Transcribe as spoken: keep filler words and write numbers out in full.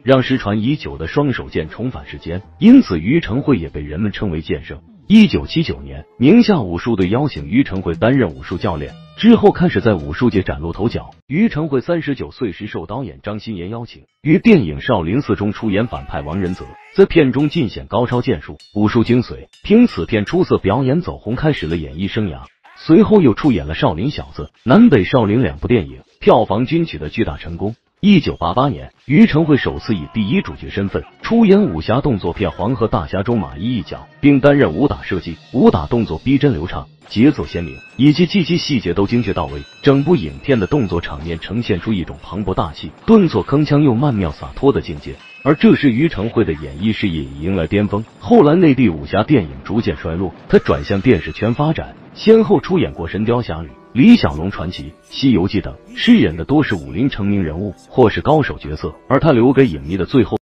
让失传已久的双手剑重返世间，因此于承惠也被人们称为剑圣。一九七九年，宁夏武术队邀请于承惠担任武术教练，之后开始在武术界崭露头角。于承惠三十九岁时受导演张鑫炎邀请，于电影《少林寺》中出演反派王仁泽，在片中尽显高超剑术、武术精髓，凭此片出色表演走红，开始了演艺生涯。随后又出演了《少林小子》《南北少林》两部电影，票房均取得巨大成功。一九八八年，于承惠首次以第一主角身份出演武侠动作片《黄河大侠》中马一一角，并担任武打设计，武打动作逼真流畅，节奏鲜明，以及技击细节都精确到位。整部影片的动作场面呈现出一种磅礴大气、顿挫铿锵又曼妙洒脱的境界。而这时于承惠的演艺事业已迎来巅峰。后来内地武侠电影逐渐衰落，他转向电视圈发展，先后出演过《神雕侠侣》、李小龙传奇、西游记等，饰演的多是武林成名人物或是高手角色，而他留给影迷的最后